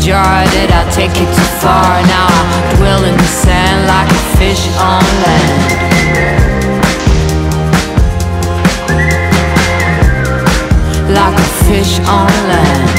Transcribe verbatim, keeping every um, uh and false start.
jar that I'll take it too far. Now I dwell in the sand like a fish on land. Like a fish on land.